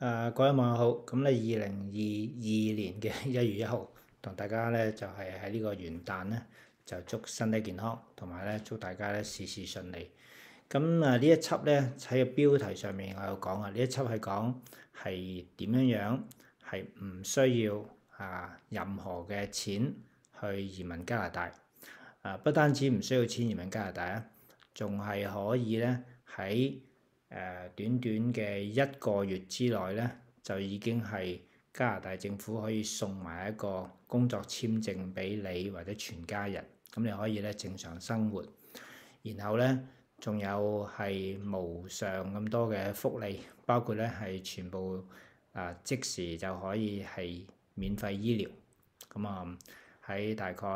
各位網友好，咁咧2022年嘅1月1號，同大家咧就係喺呢個元旦咧，就祝身體健康，同埋咧祝大家咧事事順利。咁呢一輯咧喺個標題上面我有講啊，呢一輯係講係點樣係唔需要任何嘅錢去移民加拿大。不單止唔需要錢移民加拿大啊，仲係可以咧喺短短嘅1個月之內咧，就已經係加拿大政府可以送埋一個工作簽證俾你或者全家人，咁你可以咧正常生活。然後咧仲有係無上咁多嘅福利，包括咧係全部即時就可以係免費醫療。咁喺大概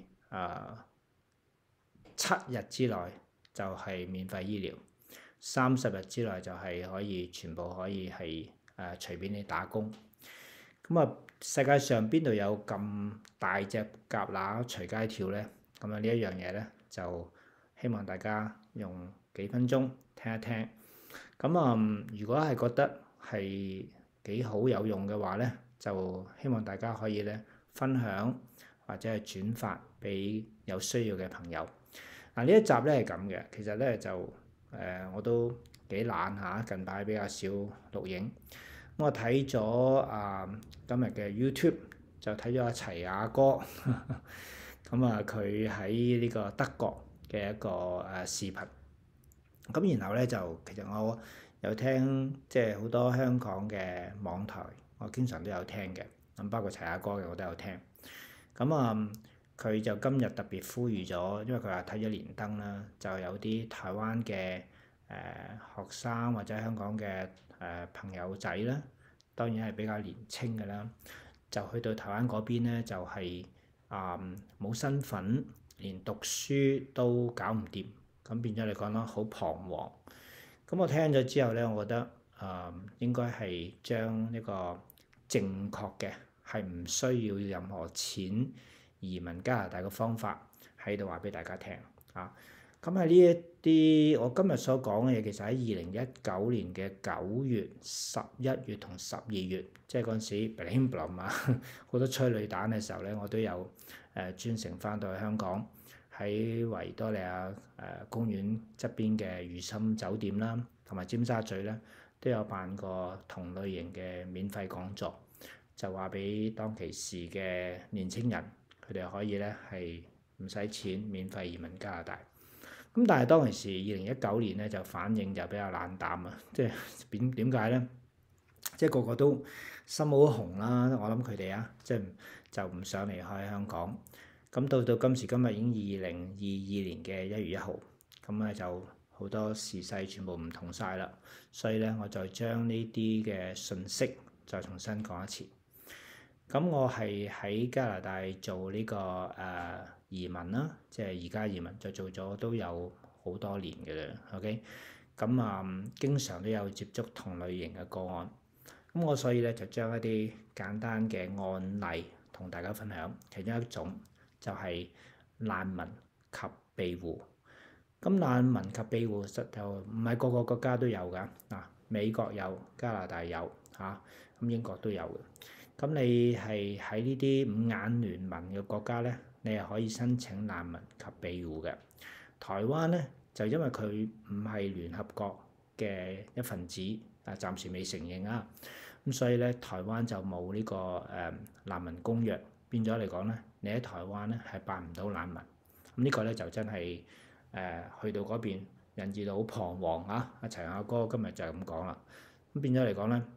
7日之內就係免費醫療。30日之內就係可以全部可以係隨便你打工。世界上邊度有咁大隻蛤乸隨街跳咧？呢一樣嘢咧就希望大家用幾分鐘聽一聽。如果係覺得係幾好有用嘅話咧，就希望大家可以咧分享或者係轉發俾有需要嘅朋友。呢一集咧係咁嘅，其實咧就我都幾懶下，近排比較少錄影。我睇咗今日嘅 YouTube 就睇咗阿齊亞哥，佢喺呢個德國嘅一個視頻。然後咧就其實我有聽即係好多香港嘅網台，我經常都有聽嘅。包括齊亞哥嘅我都有聽。佢就今日特別呼籲咗，因為佢話睇咗連登啦，就有啲台灣嘅學生或者香港嘅朋友仔啦，當然係比較年青嘅啦，就去到台灣嗰邊咧，就係冇身份，連讀書都搞唔掂，咁變咗嚟講啦，好彷徨。我聽咗之後咧，我覺得應該係將呢個正確嘅係唔需要任何錢移民加拿大嘅方法喺度話俾大家聽啊！喺呢一啲我今日所講嘅嘢，其實喺2019年嘅9月、11月同12月，即係嗰陣時 bling bling 好多催淚彈嘅時候咧，我都有專程翻到去香港，喺維多利亞公園側邊嘅如心酒店啦，同埋尖沙咀咧，都有辦過同類型嘅免費講座，就話俾當其時嘅年青人，佢哋可以咧係唔使錢免費移民加拿大。但係當其時2019年咧就反應就比較冷淡啊，即係點解咧？即係個個都心好紅啦，我諗佢哋即係就唔想離開香港。到今時今日已經2022年嘅1月1號，咁咧就好多時勢全部唔同晒啦。所以咧，我就將呢啲嘅信息再重新講一次。我係喺加拿大做呢個移民啦，即係而家移民就做咗都有好多年嘅啦。OK，經常都有接觸同類型嘅個案。我所以咧就將一啲簡單嘅案例同大家分享。其中一種就係難民及庇護。難民及庇護實就唔係個個國家都有㗎。美國有，加拿大有英國都有嘅。你係喺呢啲五眼聯盟嘅國家咧，你係可以申請難民及庇護嘅。台灣咧就因為佢唔係聯合國嘅一份子，暫時未承認啊。所以咧台灣就冇呢個難民公約，變咗嚟講咧，你喺台灣咧係辦唔到難民。呢個咧就真係去到嗰邊引致到好彷徨啊！阿齊亞哥今日就係咁講啦。變咗嚟講咧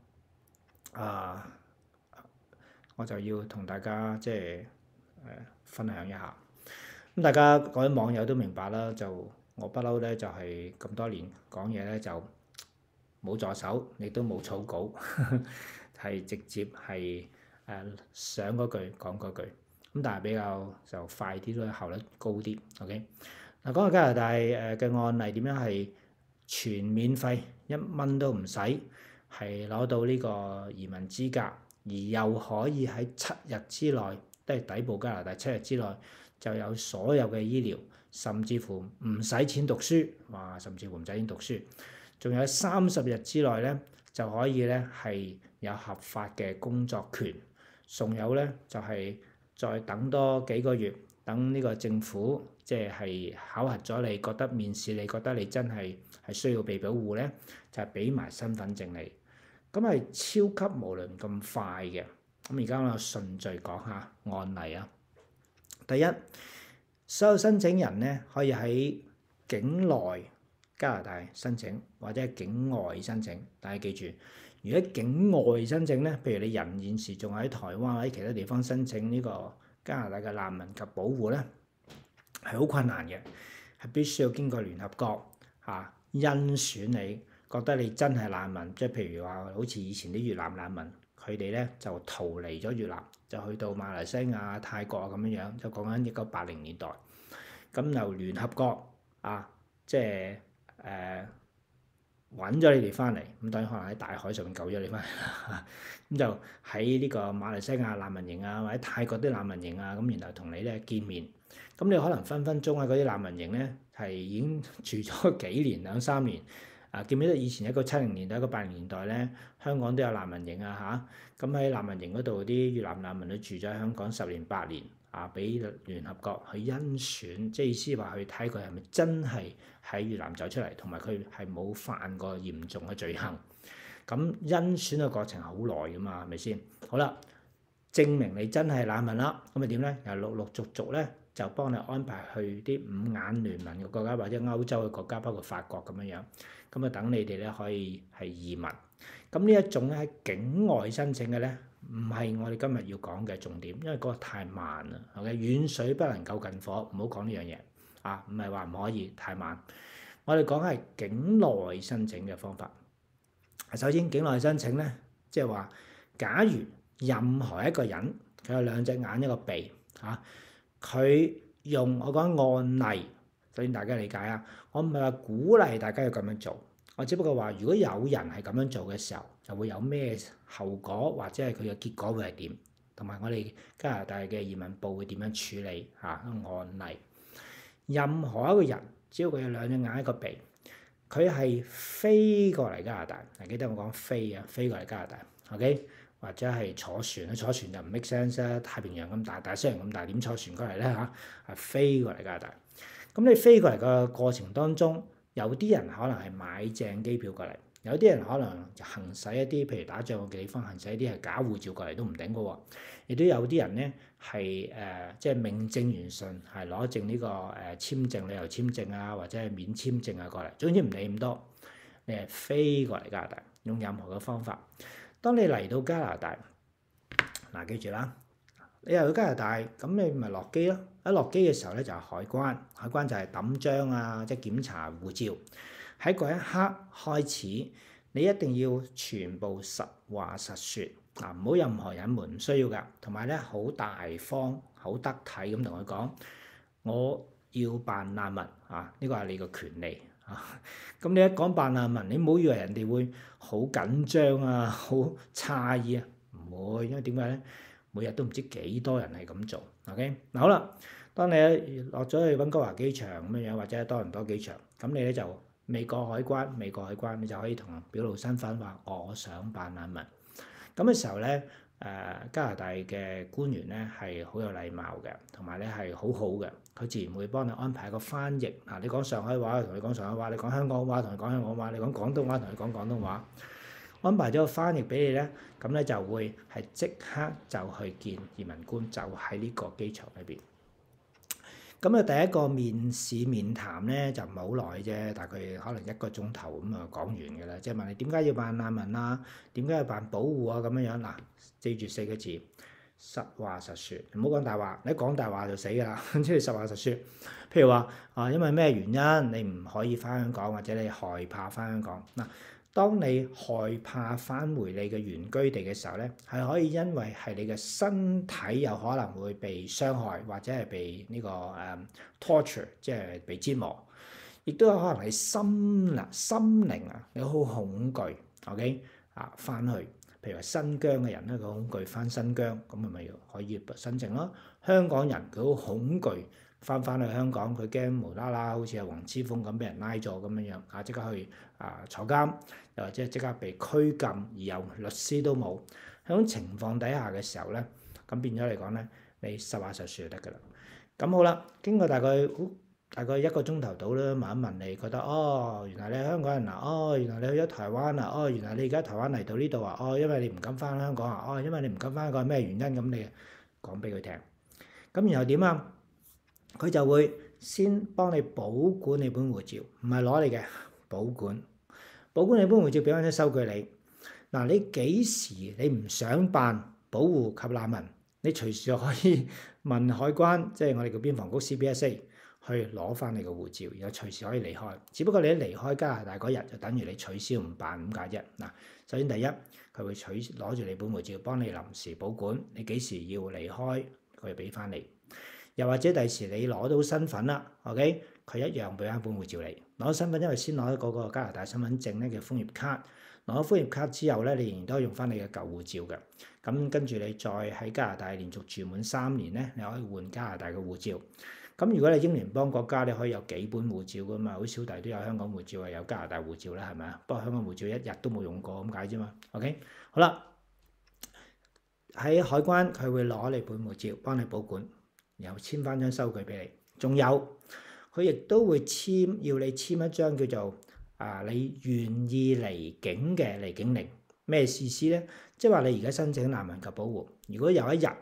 我就要同大家即係分享一下。大家各位網友都明白啦，就我不嬲咧，就係咁多年講嘢咧就冇助手，亦都冇草稿，係直接係想嗰句講嗰句。但係比較就快啲咯，效率高啲。OK， 講下加拿大嘅案例點樣係全免費，1蚊都唔使，係攞到呢個移民資格。而又可以喺7日之內，都係抵步加拿大7日之內就有所有嘅醫療，甚至乎唔使錢讀書，甚至乎唔使錢讀書，仲有30日之內咧就可以咧係有合法嘅工作權。仲有咧就係再等多幾個月，等呢個政府即係考核咗你，覺得面試你覺得你真係需要被保護咧，就係俾埋身份證你。咁係超級無論咁快嘅。咁而家我順序講下案例啊。第一，所有申請人咧可以喺境內加拿大申請，或者係境外申請。大家記住，如果境外申請咧，譬如你人現時仲喺台灣或者其他地方申請呢個加拿大嘅難民及保護咧，係好困難嘅，係必須要經過聯合國甄選你，覺得你真係難民，即係譬如話好似以前啲越南難民，佢哋咧就逃離咗越南，就去到馬來西亞、泰國啊咁樣樣，就講緊1980年代。咁由聯合國即係揾咗你哋翻嚟，咁當然可能喺大海上面救咗你翻嚟啦。咁就喺呢個馬來西亞難民營啊，或者泰國啲難民營啊，咁然後同你咧見面。咁你可能分分鐘喺嗰啲難民營咧係已經住咗幾年2-3年。記唔記得以前1970年代、1980年代咧，香港都有難民營啊嚇。咁喺難民營嗰度，啲越南難民都住咗喺香港10年8年。俾聯合國去甄選，即係意思話去睇佢係咪真係喺越南走出嚟，同埋佢係冇犯過嚴重嘅罪行。咁甄選嘅過程好耐噶嘛，係咪先？好啦，證明你真係難民啦，咁咪點咧？又陸續咧就幫你安排去啲5眼聯盟嘅國家或者歐洲嘅國家，包括法國咁樣樣。咁啊等你哋咧可以係移民。咁呢一種咧喺境外申請嘅咧，唔係我哋今日要講嘅重點，因為嗰個太慢啦。OK， 遠水不能救近火，唔好講呢樣嘢唔係話唔可以，太慢。我哋講係境內申請嘅方法。首先，境內申請咧，即係話，假如任何一個人佢有2隻眼一個鼻佢用我講案例，首先大家理解啊，我唔係話鼓勵大家要咁樣做。我只不過話，如果有人係咁樣做嘅時候，就會有咩後果，或者係佢嘅結果會係點，同埋我哋加拿大嘅移民部會點樣處理案例。任何一個人，只要佢有2隻眼一個鼻，佢係飛過嚟加拿大，記得我講飛過嚟加拿大 ，OK， 或者係坐船就唔 make sense 啦。太平洋咁大，大西洋咁大，點坐船過嚟咧係飛過嚟加拿大。咁你飛過嚟嘅過程當中，有啲人可能係買正機票過嚟，有啲人可能行使一啲譬如打仗嘅地方行使一啲係假護照過嚟都唔頂嘅喎，亦都有啲人咧係即係名正言順係攞證呢個簽證、旅遊簽證啊，或者係免簽證啊過嚟，總之唔理咁多，你係飛過嚟加拿大，用任何嘅方法。當你嚟到加拿大，記住啦，你嚟到加拿大咁你咪落機咯。一落機嘅時候咧就係海關，海關就係抌章啊，即係檢查護照。喺嗰一刻開始，你一定要全部實話實説唔好任何隱瞞，唔需要㗎。同埋咧好大方、好得體咁同佢講，我要辦難民呢個係你個權利咁你一講辦難民，你唔好以為人哋會好緊張啊、好詫異啊，唔會，因為點解咧？每日都唔知幾多人係咁做。OK， 好啦，當你落咗去溫哥華機場咁樣樣，或者多倫多機場，咁你咧就未過海關，你就可以同人表露身份，話我想辦難民。咁嘅時候咧，加拿大嘅官員咧係好有禮貌嘅，同埋咧係好好嘅，佢自然會幫你安排一個翻譯。你講上海話，同你講上海話；你講香港話，同你講香港話；你講廣東話，同你講廣東話。安排咗個翻譯俾你咧，咁咧就會係即刻就去見移民官，就喺呢個機場裏邊。咁第一個面談咧就唔係好耐啫，大概可能1個鐘頭咁啊講完㗎啦。即係問你點解要辦難民啊？點解要辦保護啊？咁樣樣記住4個字：實話實説，唔好講大話。你一講大話就死㗎啦，即係實話實説。譬如話因為咩原因你唔可以翻香港，或者你害怕翻香港當你害怕返回你嘅原居地嘅時候咧，係可以因為係你嘅身體有可能會被傷害，或者係被呢個torture， 即係被折磨，亦都有可能係心靈你好恐懼 ，OK 翻去，譬如話新疆嘅人咧，佢恐懼翻新疆，咁咪可以申請咯。香港人佢好恐懼翻去香港，佢驚無啦啦好似係黃之鋒咁俾人拉咗咁樣樣啊，即刻去坐監，又或者即刻被拘禁，而又律師都冇。喺種情況底下嘅時候咧，咁變咗嚟講咧，你實話實説就得㗎啦。咁好啦，經過大概1個鐘頭到啦，問一問你覺得原來你係香港人啊，原來你去咗台灣啊，原來你而家台灣嚟到呢度啊，因為你唔敢翻香港啊，因為你唔敢翻香港係咩原因？咁你講俾佢聽。咁然後點啊？佢就會先幫你保管你本護照，唔係攞你嘅，保管你本護照，俾翻張收據你。嗱，你幾時你唔想辦保護及難民，你隨時可以問海關，即係我哋嘅邊防局 CBSA 去攞翻你個護照，然後隨時可以離開。只不過你一離開加拿大嗰日，就等於你取消唔辦咁解啫。嗱，首先第一，佢會攞住你本護照，幫你臨時保管，你幾時要離開，佢俾翻你。又或者第時你攞到身份啦 ，OK， 佢一樣俾翻本護照你。攞身份，因為先攞嗰個加拿大身份證咧，叫楓葉卡。攞咗楓葉卡之後咧，你仍然都可以用翻你嘅舊護照嘅。咁跟住你再喺加拿大連續住滿3年咧，你可以換加拿大嘅護照。咁如果你英聯邦國家，你可以有幾本護照噶嘛？好似小弟都有香港護照啊，有加拿大護照啦，係咪啊？不過香港護照一日都冇用過咁解啫嘛。OK， 好啦，喺海關佢會攞你本護照幫你保管，然後簽翻張收據俾你。仲有佢亦都會要你簽一張叫做你願意離境嘅離境令。咩意思咧？即係話你而家申請難民及保護，如果有一日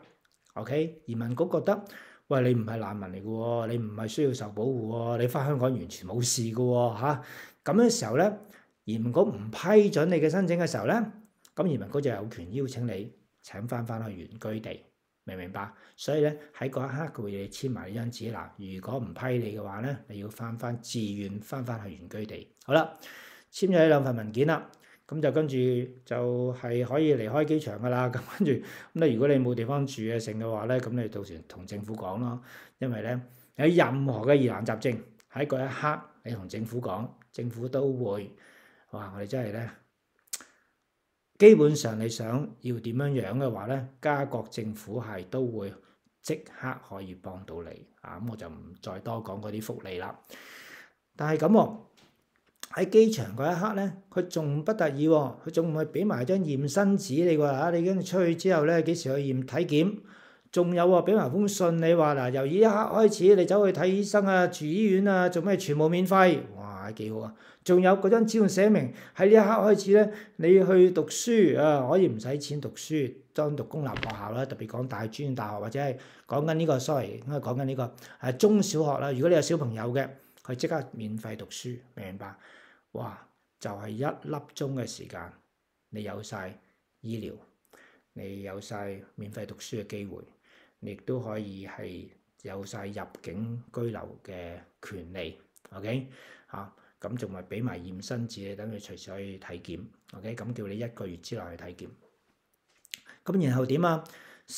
OK 移民局覺得喂，你唔係難民嚟嘅喎，你唔係需要受保護喎，你翻香港完全冇事嘅喎嚇。咁嘅時候咧，移民局唔批准你嘅申請嘅時候咧，咁移民局就有權邀請你請翻去原居地，明唔明白？所以咧喺嗰一刻佢會要你簽埋呢張紙嗱，如果唔批你嘅話咧，你要自願翻去原居地。好啦，簽咗呢2份文件啦。咁就跟住就係可以離開機場噶啦。咁跟住咁如果你冇地方住嘅剩嘅話咧，咁你到時同政府講咯。因為咧有任何嘅疑難雜症喺嗰一刻，你同政府講，政府都會我哋真係咧，基本上你想要點樣嘅話咧，加國政府係都會即刻可以幫到你啊。咁我就唔再多講嗰啲福利啦。但係咁喎。喺機場嗰一刻咧，佢仲不得意喎，佢仲唔係俾埋張驗身紙你喎。你跟住出去之後咧，幾時去驗體檢？仲有喎，俾埋封信你話嗱，由呢一刻開始，你走去睇醫生啊、住醫院啊、做咩全部免費。哇，幾好啊！仲有嗰張紙仲寫明喺呢一刻開始咧，你去讀書啊，可以唔使錢讀書，當讀公立學校啦，特別講大專大學或者係講緊呢個 sorry，應該講緊呢個係中小學啦。如果你有小朋友嘅，佢即刻免費讀書，明唔明白？哇！就係1粒鐘嘅時間，你有晒醫療，你有晒免費讀書嘅機會，你亦都可以係有晒入境居留嘅權利。OK 嚇，咁仲咪俾埋驗身紙你，等佢隨時可以體檢。OK， 咁叫你1個月之內去體檢。咁然後點啊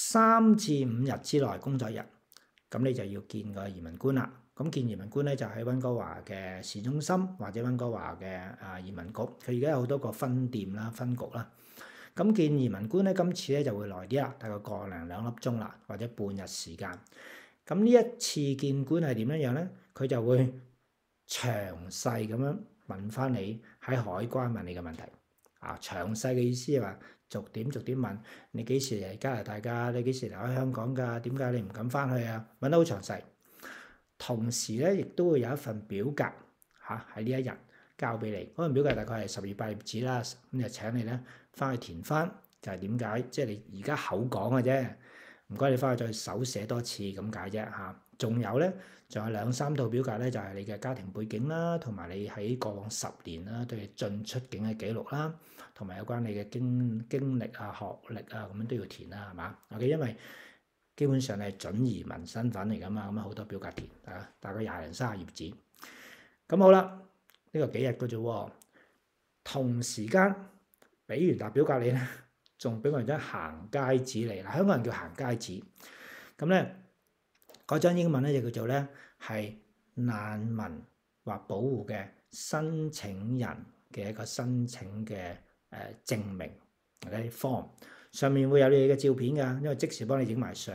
？3至5日之內工作日，咁你就要見個移民官啦。咁見移民官咧就喺溫哥華嘅市中心或者溫哥華嘅移民局，佢而家有好多個分店啦、分局啦。咁見移民官咧，今次咧就會耐啲啦，大概1零2粒鐘啦，或者半日時間。咁呢一次見官係點樣咧？佢就會詳細咁樣問翻你喺海關問你嘅問題。詳細嘅意思係話逐點問你幾時嚟加拿大㗎？你幾時離開香港㗎？點解你唔敢翻去啊？問得好詳細。同時咧，亦都會有一份表格喺呢一日交俾你。嗰份表格大概係12、8頁紙啦，咁就請你咧翻去填翻，就係點解？即係你而家口講嘅啫，唔該你翻去再手寫多次咁解啫嚇。仲有咧，仲有2、3套表格咧，就係你嘅家庭背景啦，同埋你喺過往10年啦對進出境嘅記錄啦，同埋有關你嘅經歷啊、學歷啊咁樣都要填啦，係嘛？OK，因為基本上係準移民身份嚟噶嘛，咁好多表格填大概20、30頁紙。咁好啦，呢個幾日嘅啫喎。同時間俾完沓表格你咧，仲俾埋張行街紙嚟。香港人叫行街紙。咁咧嗰張英文咧就叫做咧係難民或保護嘅申請人嘅一個申請嘅證明，或者 form。上面會有你嘅照片㗎，因為即時幫你影埋相。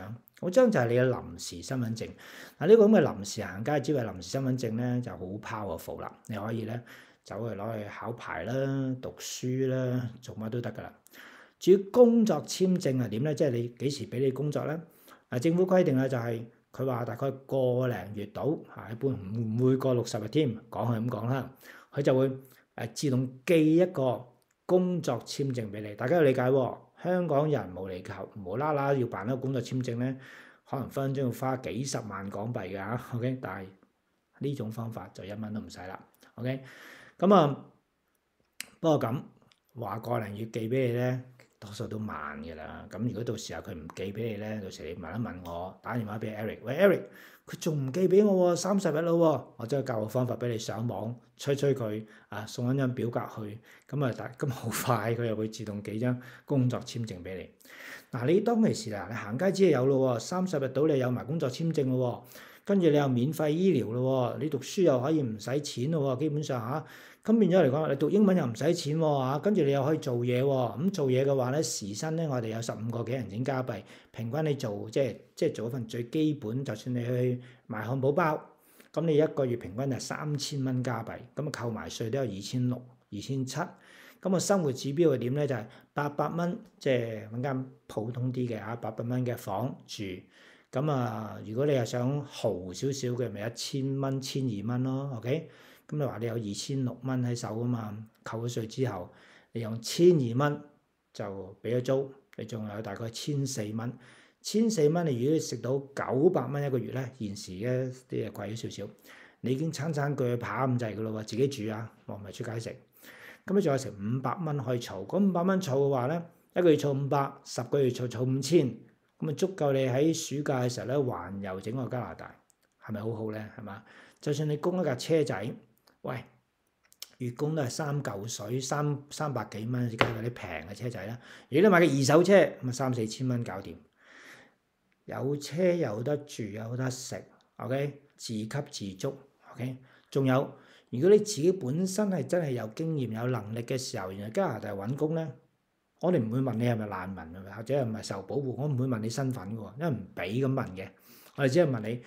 嗰張就係你嘅臨時身份證。嗱，呢個咁嘅臨時行街紙或臨時身份證咧就好 powerful 啦，你可以咧走去攞去考牌啦、讀書啦、做乜都得噶啦。至於工作簽證係點咧？即係你幾時俾你工作咧？政府規定咧就係佢話大概個零月到一般唔會過60日添，講係咁講啦，佢就會自動寄一個工作簽證俾你。大家要理解喎，香港人無啦啦要辦一個工作簽證咧，可能分分鐘要花幾十萬港幣㗎，OK？ 但係呢種方法就1蚊都唔使啦，OK？ 咁不過咁話個零月寄俾你咧，多數都慢嘅啦。咁如果到時候佢唔寄俾你咧，到時你問一問我，打電話俾 Eric， 喂 Eric， 佢仲唔寄俾我喎？30日咯喎，我即係教個方法俾你上網催佢送一張表格去，咁好快佢又會自動寄張工作簽證俾你。嗱，你當其時你行街紙就有咯喎，30日到你有埋工作簽證咯喎，跟住你又免費醫療咯喎，你讀書又可以唔使錢咯喎，基本上咁變咗嚟講，你讀英文又唔使錢喎，跟住你又可以做嘢喎。咁做嘢嘅話咧，時薪咧我哋有15個幾銀紙加幣，平均你做即係做一份最基本，就算你去賣漢堡包，咁你一個月平均係3000蚊加幣，咁扣埋稅都有2600、2700。咁生活指標係點咧？就係800蚊，即係揾間普通啲嘅800蚊嘅房住。咁如果你係想豪少少嘅，咪1000蚊、1200蚊咯。OK？咁你話你有2600蚊喺手啊嘛，扣咗稅之後，你用1200蚊就俾咗租，你仲有大概1400蚊。1400蚊你如果食到900蚊一個月咧，現時嘅啲嘢貴咗少少，你已經餐鋸扒咁滯噶咯喎，自己煮我唔係出街食。咁你仲有成500蚊可以儲，嗰500蚊儲嘅話咧，一個月儲500， 10個月儲5000，咁足夠你喺暑假嘅時候咧環遊整個加拿大，係咪好好咧？係嘛？就算你供一架車仔，喂，月供都係3嚿水，300幾蚊，而家有啲平嘅車仔啦。如果你買嘅二手車，咁3-4千蚊搞掂，有車有得住有得食 ，OK？ 自給自足 ，OK？ 仲有，如果你自己本身係真係有經驗有能力嘅時候，原來加拿大揾工咧，我哋唔會問你係咪難民或者係咪受保護，我唔會問你身份嘅，因為唔俾咁問嘅，我哋只係問你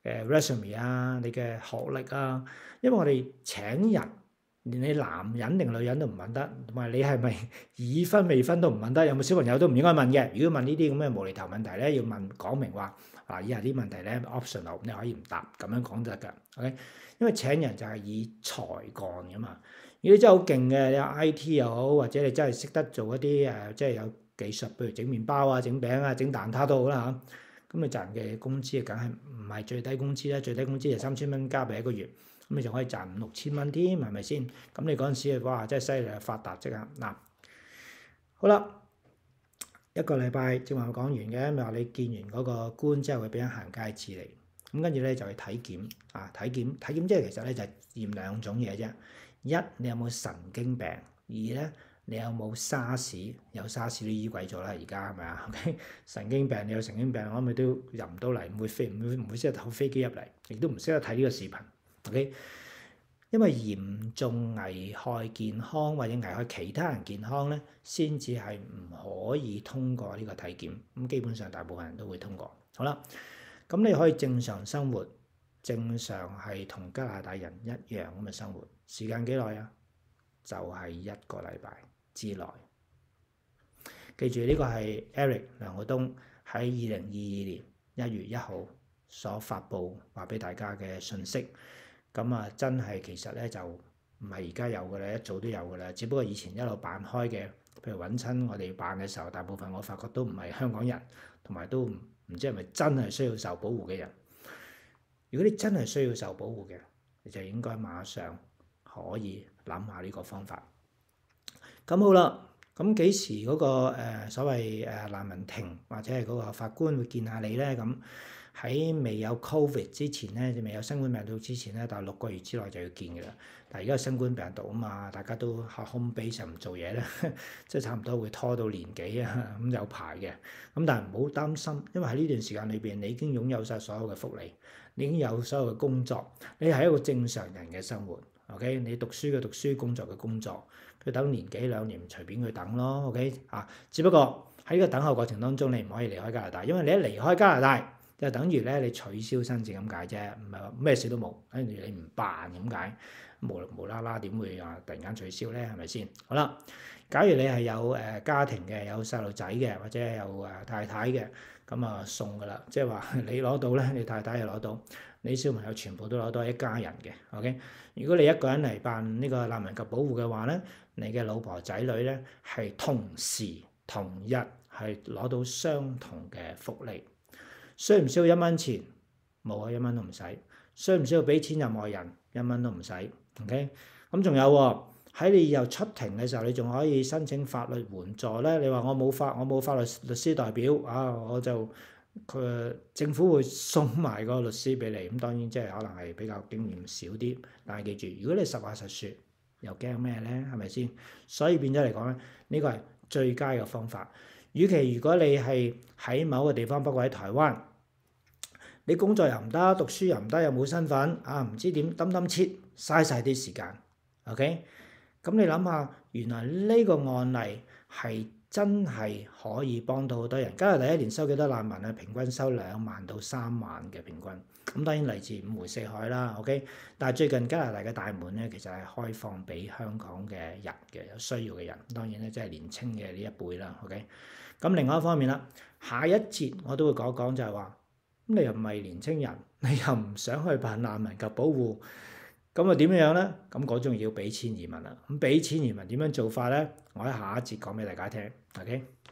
resume 你嘅學歷因為我哋請人，連你男人定女人都唔問得，同埋你係咪已婚未婚都唔問得，有冇小朋友都唔應該問嘅。如果問呢啲咁嘅無厘頭問題咧，要講明話以下啲問題咧 optional， 你可以唔答，咁樣講就得㗎。OK， 因為請人就係以才幹㗎嘛。如果你真係好勁嘅，你有 IT 又好，或者你真係識得做一啲即係有技術，譬如整麵包整餅整蛋撻都好啦咁你賺嘅工資梗係唔係最低工資啦？最低工資就3000蚊加幣一個月，咁你仲可以賺5-6千蚊添，係咪先？咁你嗰陣時哇，真係犀利啊！發達即刻嗱，好啦，一個禮拜正話講完嘅，咪話你見完嗰個官之後，會俾人行街紙嚟，咁跟住咧就去體檢體檢即係其實咧就係驗2種嘢啫，一你有冇神經病，二咧，你有冇沙士？有沙士都醫鬼咗啦，而家係咪啊 ？OK， 神經病你有神經病，我咪都入唔到嚟，唔會識得坐飛機入嚟，亦都唔識得睇呢個視頻。OK， 因為嚴重危害健康或者危害其他人健康咧，先至係唔可以通過呢個體檢。咁基本上大部分人都會通過。好啦，咁你可以正常生活，正常係同加拿大人一樣咁嘅生活，時間幾耐啊？就係1個禮拜之內。記住呢個係 Eric 梁浩東喺2022年1月1號所發布話俾大家嘅信息。咁真係其實咧就唔係而家有嘅咧，一早都有嘅啦。只不過以前一路辦開嘅，譬如揾親我哋辦嘅時候，大部分我發覺都唔係香港人，同埋都唔知係咪真係需要受保護嘅人。如果你真係需要受保護嘅，你就應該馬上可以諗下呢個方法。咁好啦，咁幾時嗰個所謂難民庭或者係嗰個法官會見下你咧？咁喺未有 Covid 之前咧，未有新冠病毒之前咧，大概6個月之內就要見嘅啦。但係而家新冠病毒啊嘛，大家都喺 home base 唔做嘢咧，即係差唔多會拖到年幾咁有排嘅。咁但係唔好擔心，因為喺呢段時間裏邊，你已經擁有晒所有嘅福利，你已經有所有嘅工作，你係一個正常人嘅生活。OK， 你讀書嘅讀書，工作嘅工作，佢等年幾2年隨便佢等咯。OK 只不過喺呢個等候過程當中，你唔可以離開加拿大，因為你一離開加拿大，就等於咧你取消申請咁解啫，唔係話咩事都冇，跟住你唔辦咁解，無啦啦點會啊突然間取消咧？係咪先？好啦，假如你係有家庭嘅，有細路仔嘅，或者有太太嘅，咁啊送噶啦，即係話你攞到咧，你太太又攞到，你小朋友全部都攞到，係一家人嘅。OK，如果你一個人嚟辦呢個難民及保護嘅話咧，你嘅老婆仔女咧係同時同日係攞到相同嘅福利。需唔需要1蚊錢？冇啊，1蚊都唔使。需唔需要俾錢任何人？1蚊都唔使。OK，咁仲有喎，喺你又出庭嘅時候，你仲可以申請法律援助咧。你話我冇法律師代表啊，我就政府會送埋個律師俾你。咁當然即係可能係比較經驗少啲，但係記住，如果你實話實説，又驚咩咧？係咪先？所以變咗嚟講咧，呢個係最佳嘅方法。與其如果你係喺某個地方，不過喺台灣，你工作又唔得，讀書又唔得，又冇身份啊，唔知點抌切，嘥晒啲時間。OK，咁你諗下，原來呢個案例係真係可以幫到好多人。加拿大一年收幾多難民啊？平均收2萬到3萬嘅平均。咁當然嚟自5湖4海啦。OK，但係最近加拿大嘅大門咧，其實係開放俾香港嘅人嘅，有需要嘅人。當然咧，即係年青嘅呢一輩啦。OK。咁另外一方面啦，下一節我都會講講就係話，咁你又唔係年青人，你又唔想去辦難民及保護，咁啊點樣咧？咁嗰種要俾錢移民啦。咁俾錢移民點樣做法咧？我喺下一節講俾大家聽。OK。